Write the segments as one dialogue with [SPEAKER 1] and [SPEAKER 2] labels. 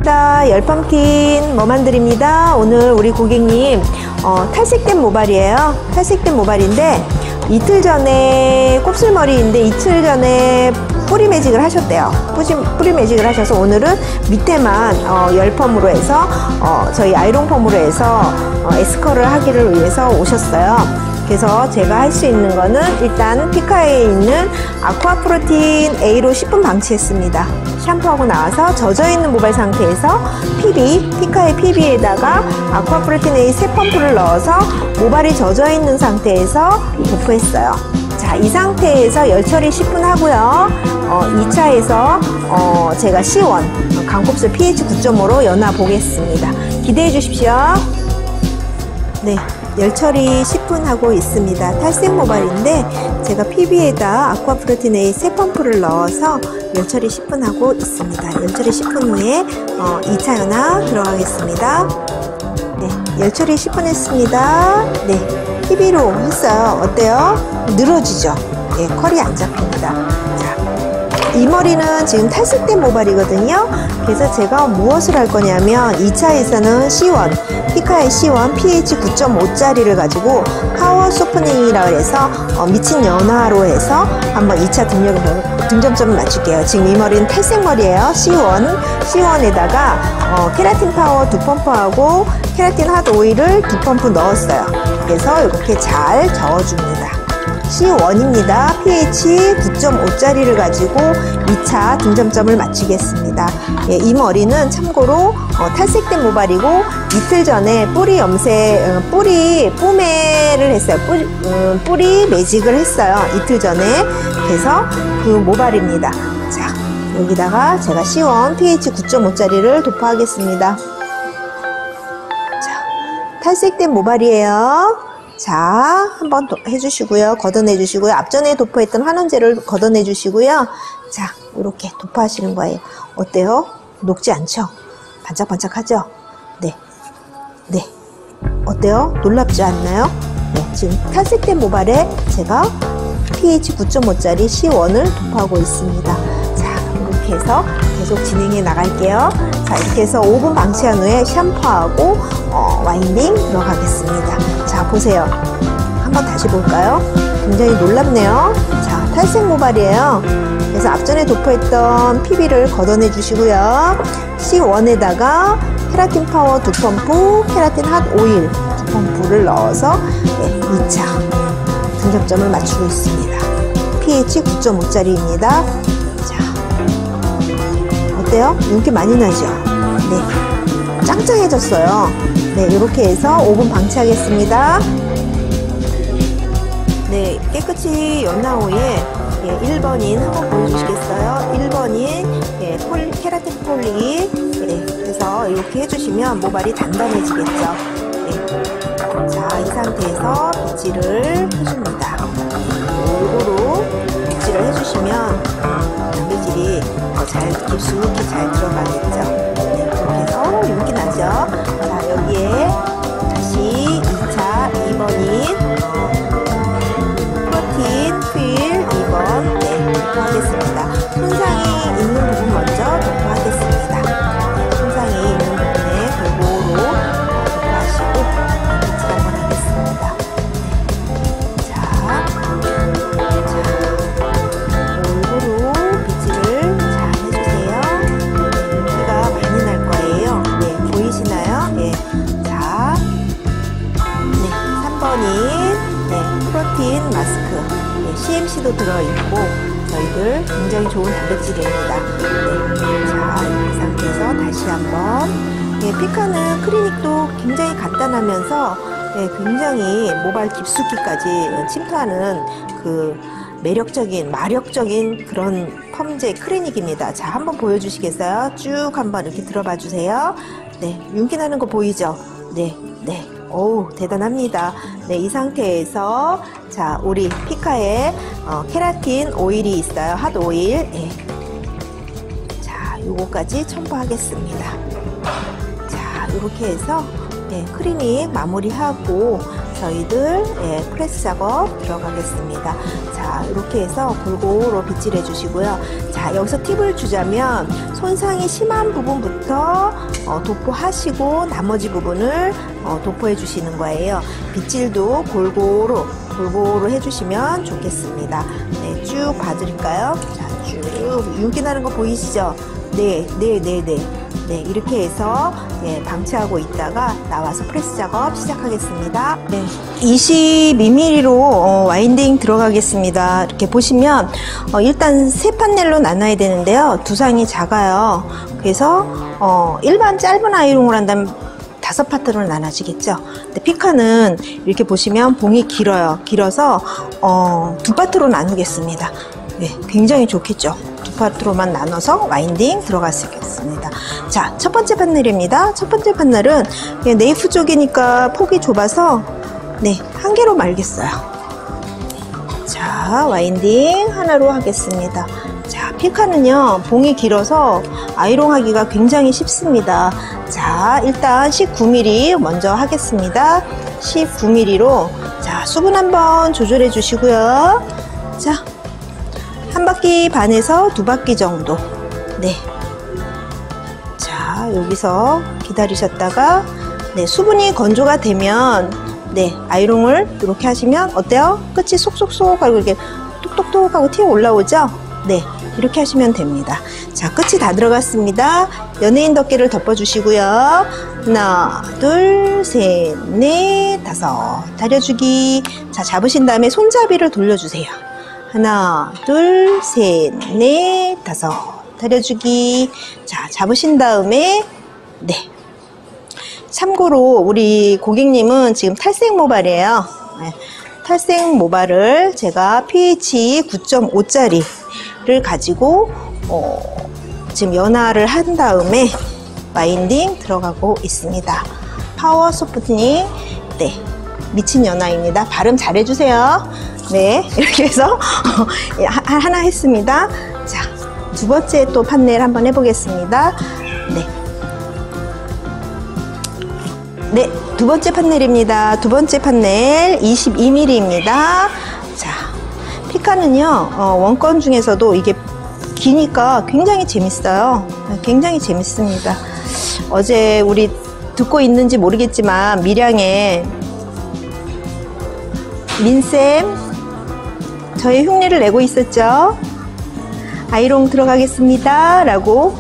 [SPEAKER 1] 반갑습니다. 열펌킨 머만들입니다. 오늘 우리 고객님 탈색된 모발이에요. 탈색된 모발인데 이틀 전에 곱슬머리인데 이틀 전에 뿌리 매직을 하셨대요. 뿌리 매직을 하셔서 오늘은 밑에만 열펌으로 해서 저희 아이롱펌으로 해서 에스컬을 하기를 위해서 오셨어요. 그래서 제가 할 수 있는 거는 일단 피카에 있는 아쿠아프로틴 A로 10분 방치했습니다. 샴푸하고 나와서 젖어있는 모발 상태에서 피카의 PB에다가 아쿠아프로틴 A 3펌프를 넣어서 모발이 젖어있는 상태에서 도포했어요. 자, 이 상태에서 열처리 10분 하고요. 2차에서 제가 C1 강곱슬 pH 9.5로 연화 보겠습니다. 기대해 주십시오. 네, 열처리 10분 하고 있습니다. 탈색 모발인데 제가 PB에다 아쿠아프로틴 A 3펌프를 넣어서 열처리 10분 하고 있습니다. 열처리 10분 후에 2차 연화 들어가겠습니다. 네, 열처리 10분 했습니다. 네, PB로 했어요. 어때요? 늘어지죠? 네, 컬이 안 잡힙니다. 자, 이 머리는 지금 탈색된 모발이거든요. 그래서 제가 무엇을 할 거냐면 2차에서는 C1 피카의 C1 pH 9.5짜리를 가지고 파워 소프닝이라고 해서 미친 연화로 해서 한번 2차 등점점을 맞출게요. 지금 이 머리는 탈색 머리예요. C1에다가 케라틴 파워 2펌프하고 케라틴 핫 오일을 2펌프 넣었어요. 그래서 이렇게 잘 저어줍니다. C1입니다. pH 9.5짜리를 가지고 2차 등점점을 맞추겠습니다. 예, 이 머리는 참고로 탈색된 모발이고 이틀 전에 뿌리 뽀매를 했어요. 뿌리 매직을 했어요. 이틀 전에. 그래서 그 모발입니다. 자, 여기다가 제가 C1 pH 9.5짜리를 도포하겠습니다. 자, 탈색된 모발이에요. 자, 한번 해주시고요. 걷어내주시고요. 앞전에 도포했던 환원제를 걷어내주시고요. 자, 이렇게 도포하시는 거예요. 어때요? 녹지 않죠? 반짝반짝하죠? 네. 네. 어때요? 놀랍지 않나요? 네, 지금 탈색된 모발에 제가 pH 9.5짜리 C1을 도포하고 있습니다. 자, 이렇게 해서 계속 진행해 나갈게요. 자, 이렇게 해서 5분 방치한 후에 샴푸하고 와인딩 들어가겠습니다. 자, 보세요. 한번 다시 볼까요? 굉장히 놀랍네요. 자, 탈색 모발이에요. 그래서 앞전에 도포했던 PB를 걷어내 주시고요. C1에다가 케라틴 파워 2펌프, 케라틴 핫 오일 2펌프를 넣어서 2차 등점점을 맞추고 있습니다. pH 9.5짜리입니다. 자, 어때요? 윤기 많이 나죠? 네, 짱짱해졌어요. 네, 이렇게 해서 5분 방치하겠습니다. 네, 깨끗이 연화 후에 1번인 한번 보여주시겠어요? 1번인 케라틴 폴리 그래서 이렇게 해주시면 모발이 단단해지겠죠. 네. 자, 이 상태에서 빗질을 해줍니다. 골고루 빗질을 해주시면 단백질이 잘 깊숙이 잘 들어가겠죠. 네, 이렇게 해서 윤기 나죠. 자, 여기에 다시 2차 2번인 프로틴 휠 2번 도포하겠습니다. 손상이 있는 부분 먼저 도포하겠습니다. 손상이 있는 부분에 골고루 도포하시고 빗질 한번 하겠습니다. 자, 골고루 빗질을 잘 해주세요. 윤기가 많이 날 거예요. 네, 보이시나요? 네. 자, 네, 3번인 프로틴 마스크 CMC도 들어있고 저희들 굉장히 좋은 단백질입니다. 네. 자, 이 상태에서 다시 한번 피카는 클리닉도 굉장히 간단하면서 굉장히 모발 깊숙이까지 침투하는 그 마력적인 그런 펌제 클리닉입니다. 자, 한번 보여주시겠어요? 쭉 한번 이렇게 들어봐 주세요. 네, 윤기 나는 거 보이죠? 네, 네. 어우, 대단합니다. 네, 이 상태에서 자, 우리 피카에 케라틴 오일이 있어요. 핫 오일. 네. 자, 요거까지 첨부하겠습니다. 자, 이렇게 해서 클리닉 마무리하고 저희들 프레스 작업 들어가겠습니다. 자, 이렇게 해서 골고루 빗질해 주시고요. 자, 여기서 팁을 주자면 손상이 심한 부분부터 도포하시고 나머지 부분을 도포해 주시는 거예요. 빗질도 골고루 해주시면 좋겠습니다. 네, 쭉 봐드릴까요? 자, 쭉 윤기 나는 거 보이시죠? 네, 이렇게 해서 방치하고 있다가 나와서 프레스 작업 시작하겠습니다. 네, 22mm로 와인딩 들어가겠습니다. 이렇게 보시면 일단 세 판넬로 나눠야 되는데요. 두상이 작아요. 그래서 일반 짧은 아이롱을 한다면 5파트로 나눠지겠죠. 근데 피카는 이렇게 보시면 봉이 길어요. 길어서 2파트로 나누겠습니다. 네, 굉장히 좋겠죠. 2파트로만 나눠서 와인딩 들어가겠습니다. 자, 첫 번째 판넬입니다. 첫 번째 판넬은 네이프 쪽이니까 폭이 좁아서 한 개로 말겠어요. 자, 와인딩 하나로 하겠습니다. 자, 피카는요 봉이 길어서 아이롱 하기가 굉장히 쉽습니다. 자, 일단 19mm 먼저 하겠습니다. 19mm로 자, 수분 한번 조절해 주시고요. 자, 1바퀴 반에서 2바퀴 정도. 네. 자, 여기서 기다리셨다가 수분이 건조가 되면 아이롱을 이렇게 하시면 어때요? 끝이 속속속 하고 이렇게 톡톡톡 하고 튀어 올라오죠? 네, 이렇게 하시면 됩니다. 자, 끝이 다 들어갔습니다. 연예인 덮개를 덮어주시고요. 하나, 둘, 셋, 넷, 다섯. 다려주기. 자, 잡으신 다음에 손잡이를 돌려주세요. 하나, 둘, 셋, 넷, 다섯. 다려주기. 자, 잡으신 다음에 참고로 우리 고객님은 지금 탈색 모발이에요. 탈색 모발을 제가 pH 9.5짜리를 가지고 지금 연화를 한 다음에 와인딩 들어가고 있습니다. 파워 소프트닝 미친 연화입니다. 발음 잘 해주세요. 네, 이렇게 해서 하나 했습니다. 자, 두 번째 또 판넬 한번 해보겠습니다. 네, 두 번째 판넬입니다. 두 번째 판넬 22mm입니다. 자, 피카는요 원건 중에서도 이게 기니까 굉장히 재밌어요. 굉장히 재밌습니다. 어제 우리 듣고 있는지 모르겠지만 밀양에 민쌤 저의 흉내를 내고 있었죠. 아이롱 들어가겠습니다 라고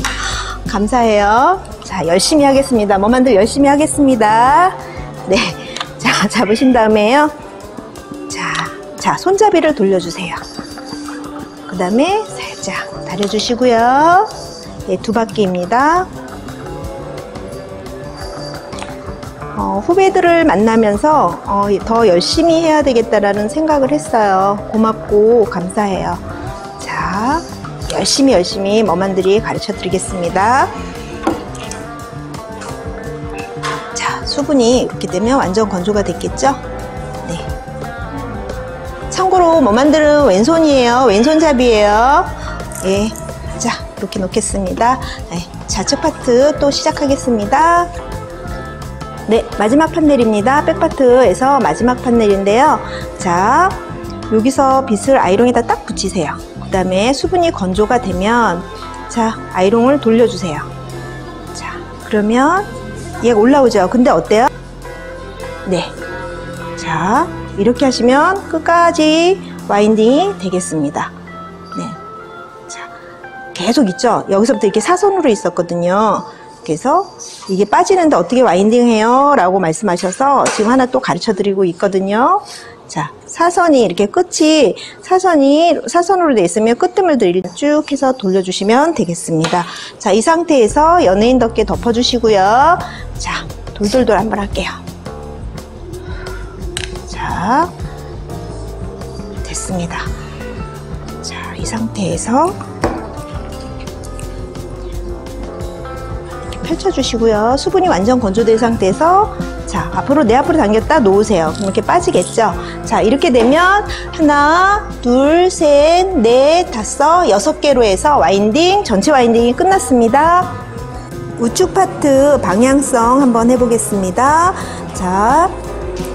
[SPEAKER 1] 감사해요. 자, 열심히 하겠습니다. 뭐만들 열심히 하겠습니다. 네, 자, 잡으신 다음에요. 자, 손잡이를 돌려주세요. 그 다음에 살짝 다려주시고요. 네, 2바퀴입니다. 후배들을 만나면서 더 열심히 해야 되겠다라는 생각을 했어요. 고맙고 감사해요. 자, 열심히 머만들이 가르쳐 드리겠습니다. 자, 수분이 이렇게 되면 완전 건조가 됐겠죠? 네. 참고로 머만들은 왼손이에요. 왼손잡이에요. 예. 자, 이렇게 놓겠습니다. 네. 좌측 파트 또 시작하겠습니다. 네, 마지막 판넬입니다. 백파트에서 마지막 판넬인데요. 자, 여기서 빗을 아이롱에다 딱 붙이세요. 그 다음에 수분이 건조가 되면 자, 아이롱을 돌려주세요. 자, 그러면 얘가 올라오죠. 근데 어때요? 네. 자, 이렇게 하시면 끝까지 와인딩이 되겠습니다. 네. 자, 계속 있죠? 여기서부터 이렇게 사선으로 있었거든요. 그래서 이게 빠지는데 어떻게 와인딩 해요? 라고 말씀하셔서 지금 하나 또 가르쳐 드리고 있거든요. 자, 사선이 이렇게 끝이 사선으로 되어 있으면 끝뜨물들 쭉 해서 돌려주시면 되겠습니다. 자, 이 상태에서 연예인 덮개 덮어주시고요. 자, 돌돌돌 한번 할게요. 자, 됐습니다. 자, 이 상태에서 펼쳐주시고요. 수분이 완전 건조된 상태에서 자, 내 앞으로 당겼다 놓으세요. 그럼 이렇게 빠지겠죠? 자, 이렇게 되면 하나, 둘, 셋, 넷, 다섯, 6개로 해서 와인딩, 전체 와인딩이 끝났습니다. 우측 파트 방향성 한번 해보겠습니다. 자,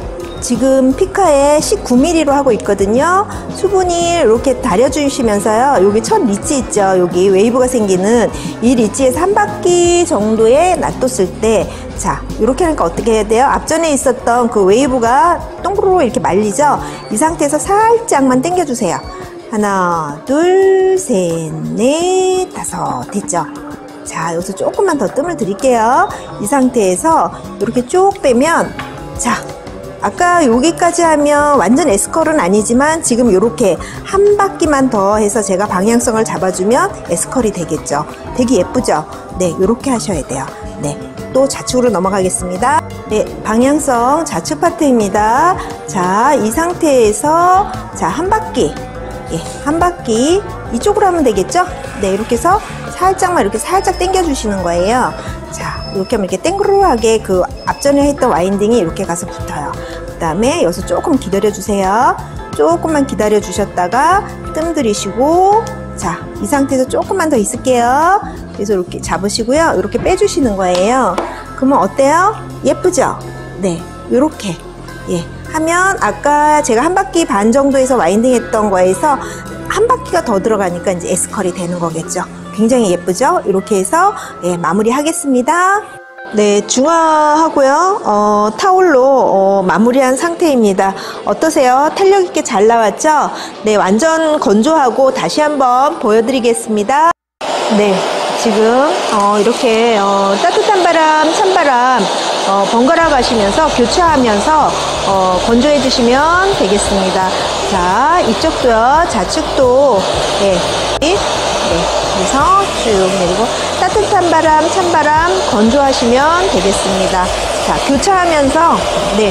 [SPEAKER 1] 지금 피카에 19mm로 하고 있거든요. 수분이 이렇게 다려주시면서요. 여기 첫 리치 있죠. 여기 웨이브가 생기는 이 리치에서 한 바퀴 정도에 놔뒀을 때, 자, 이렇게 하니까 어떻게 해야 돼요? 앞전에 있었던 그 웨이브가 동그로 이렇게 말리죠. 이 상태에서 살짝만 당겨주세요. 하나, 둘, 셋, 넷, 다섯. 됐죠? 자, 여기서 조금만 더 뜸을 드릴게요. 이 상태에서 이렇게 쭉 빼면, 자, 아까 여기까지 하면 완전 S컬은 아니지만 지금 이렇게 한 바퀴만 더 해서 제가 방향성을 잡아주면 S컬이 되겠죠. 되게 예쁘죠? 네, 이렇게 하셔야 돼요. 네, 또 좌측으로 넘어가겠습니다. 네, 방향성 좌측 파트입니다. 자, 이 상태에서 자, 한 바퀴, 예, 한 바퀴 이쪽으로 하면 되겠죠? 네, 이렇게 해서 살짝만 이렇게 살짝 당겨 주시는 거예요. 자, 이렇게 하면 이렇게 땡그로하게 그 앞전에 했던 와인딩이 이렇게 가서 붙어요. 그 다음에 여기서 조금 기다려 주세요. 조금만 기다려 주셨다가 뜸 들이시고, 자, 이 상태에서 조금만 더 있을게요. 그래서 이렇게 잡으시고요. 이렇게 빼주시는 거예요. 그러면 어때요? 예쁘죠? 네, 이렇게, 예, 하면 아까 제가 한 바퀴 반 정도에서 와인딩 했던 거에서 한 바퀴가 더 들어가니까 이제 S컬이 되는 거겠죠. 굉장히 예쁘죠? 이렇게 해서, 예, 마무리 하겠습니다. 네, 중화하고요. 타올로 마무리한 상태입니다. 어떠세요? 탄력 있게 잘 나왔죠? 네, 완전 건조하고 다시 한번 보여드리겠습니다. 네, 지금 이렇게 따뜻한 바람, 찬바람 번갈아 가시면서 교차하면서 건조해 주시면 되겠습니다. 자, 이쪽도요, 좌측도, 네, 네, 그래서 쭉 내리고 따뜻한 바람, 찬바람 건조하시면 되겠습니다. 자, 교차하면서, 네,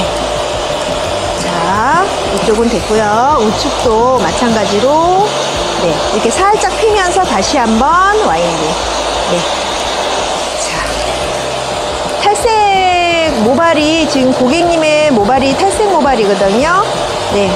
[SPEAKER 1] 자, 이쪽은 됐고요. 우측도 마찬가지로, 네, 이렇게 살짝 피면서 다시 한번 와인딩. 네, 자, 탈색 모발이 지금 고객님의 모발이 탈색 모발이거든요. 네.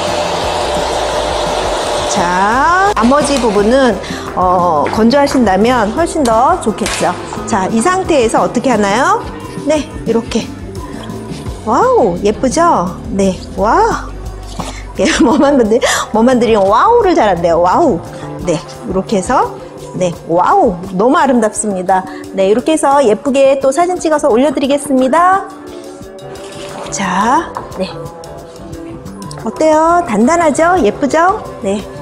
[SPEAKER 1] 자, 나머지 부분은 건조하신다면 훨씬 더 좋겠죠. 자, 이 상태에서 어떻게 하나요? 네, 이렇게. 와우, 예쁘죠? 네, 와우. 네, 뭐만들이 와우를 잘한대요. 와우. 네, 이렇게 해서, 네, 와우, 너무 아름답습니다. 네, 이렇게 해서 예쁘게 또 사진 찍어서 올려드리겠습니다. 자, 네. 어때요? 단단하죠? 예쁘죠? 네.